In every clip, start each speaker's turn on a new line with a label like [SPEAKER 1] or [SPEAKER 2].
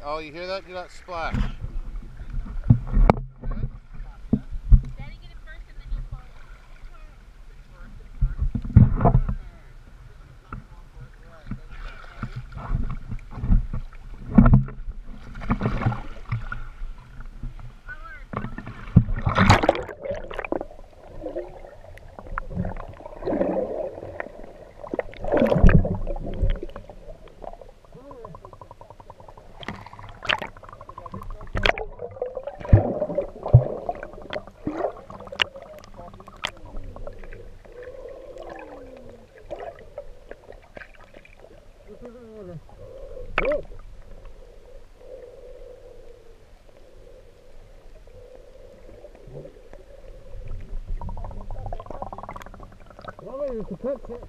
[SPEAKER 1] Oh, you hear that? Hear that splash?
[SPEAKER 2] Oh, you can touch it.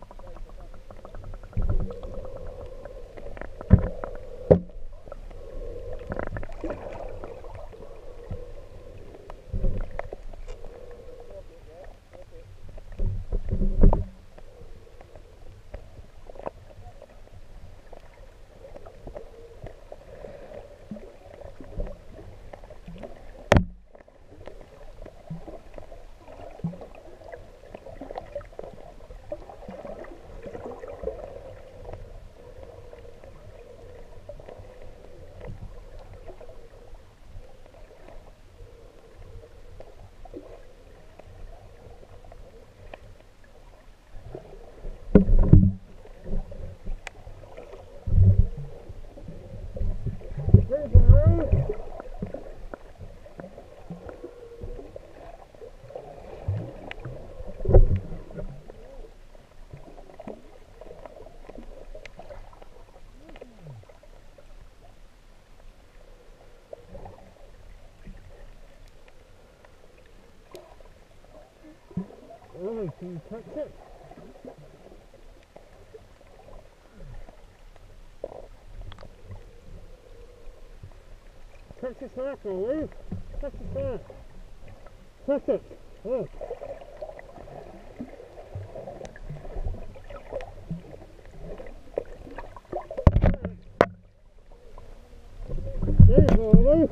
[SPEAKER 2] Oh, can you touch it? Touch the circle, Lou. Touch the circle. Touch it. Oh. There you go, Lou.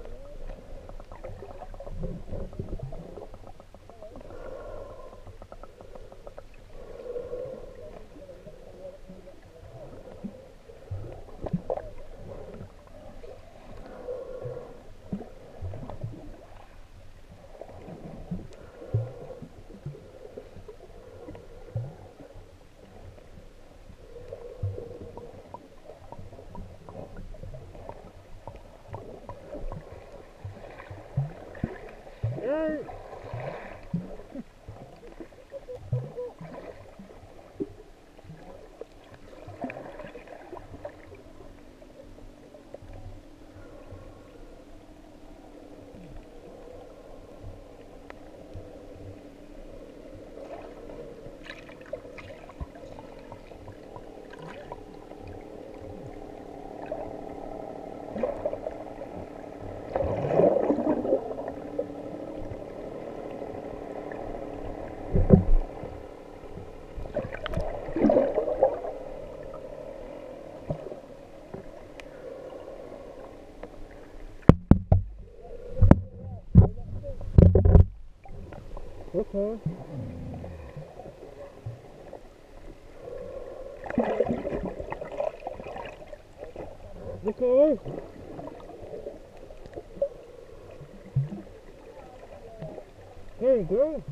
[SPEAKER 2] Yay! Okay. Look away. There you go.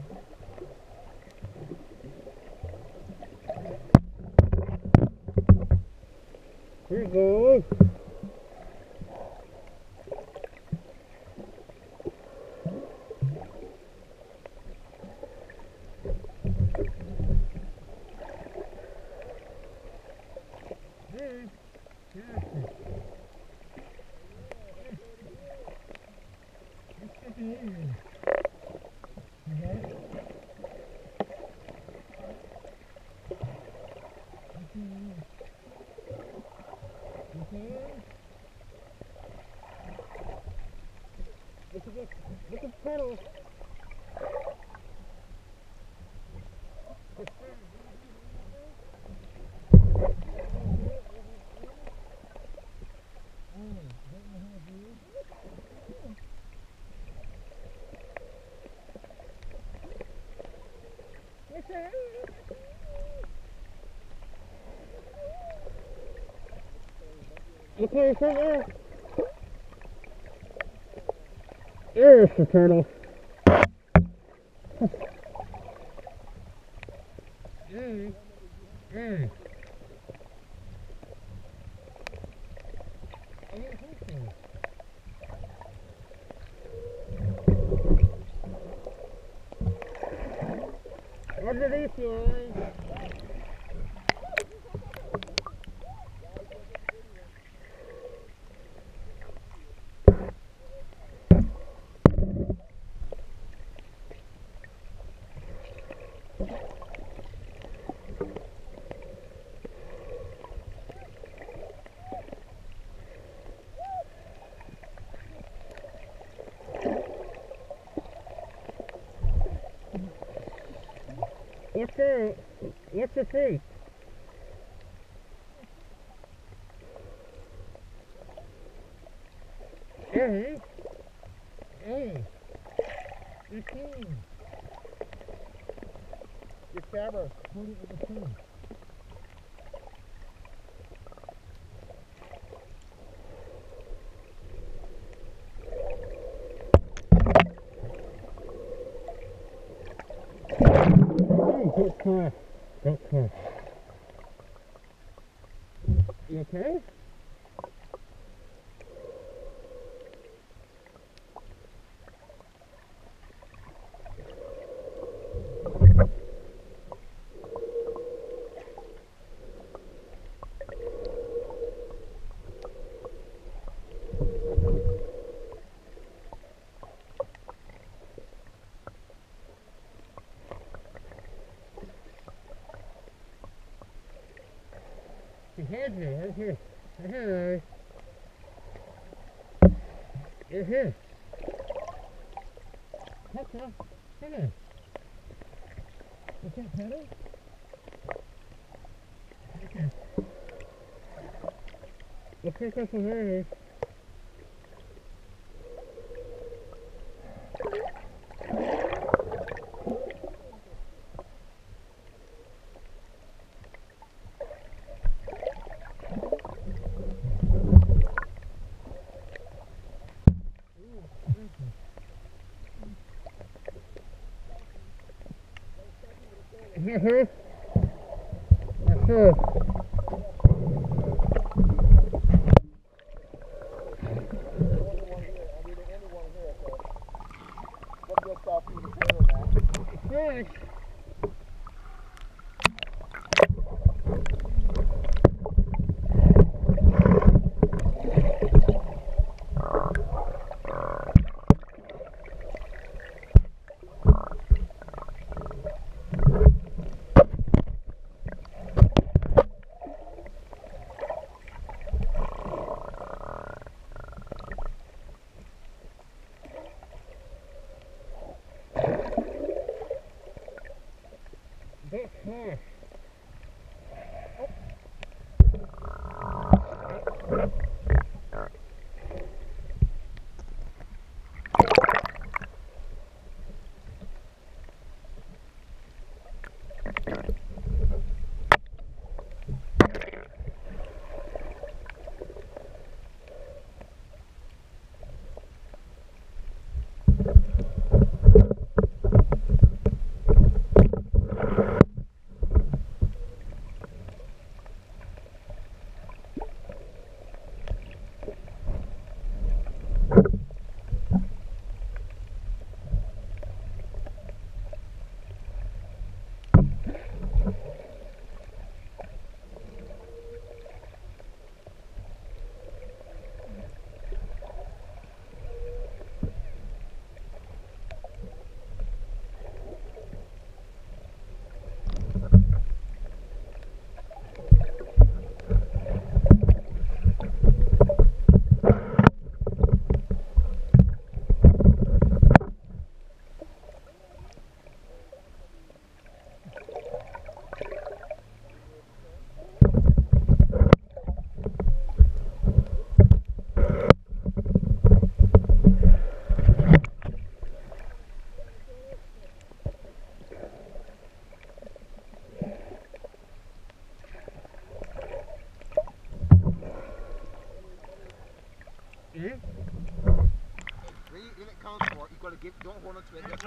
[SPEAKER 2] Here you go. Hey. Yeah. Let's get the area. You got it? Okay. Look at the pedal. Oh, Okay, come there. There's the turtle. Hey. Hey. Underneath yours. What's that? What's the thing? Hey. Hey. Your team. Your camera. Hold it with the team. Don't cough. Don't cough. You okay? Your hands here, right here. Hey. You're here. That's up. Hey. Is that better? Okay. Let's take up some hair. Here. That's it. Fish. Yeah?
[SPEAKER 1] When it counts for, you gotta give, don't hold on to it. You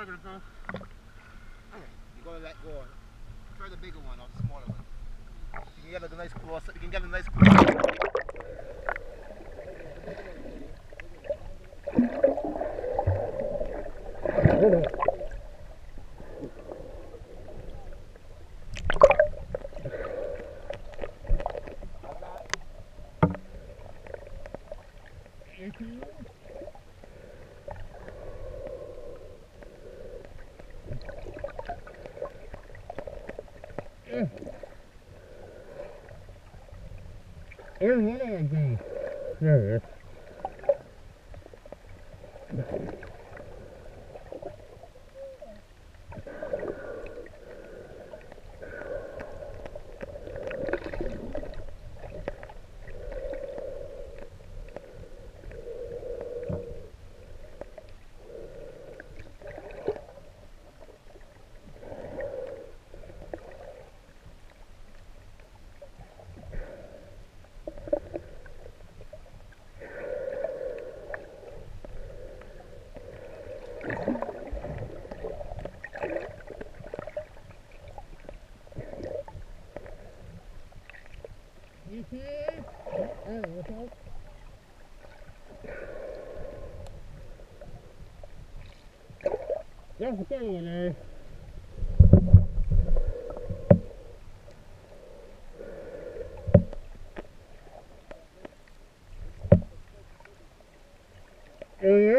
[SPEAKER 1] gotta let go. Try the bigger one or the smaller one. You can get a nice close. You can get a nice close.
[SPEAKER 2] There it is. You see it? Oh, what's up? That's the thing in there. Oh, yeah?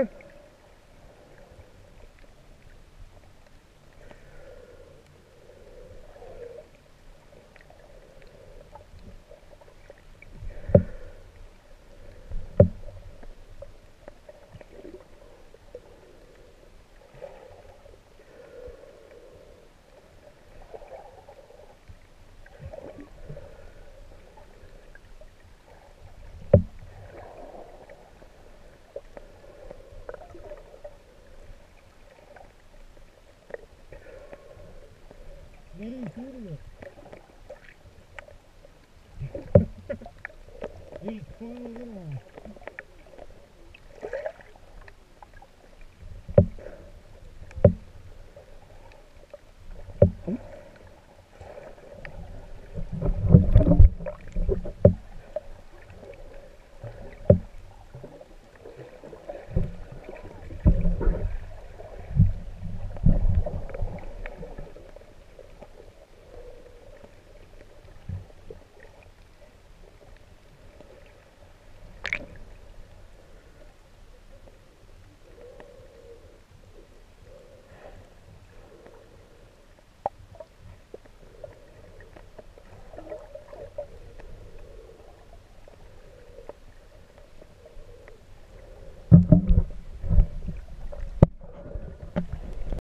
[SPEAKER 2] What are you doing? He's falling in.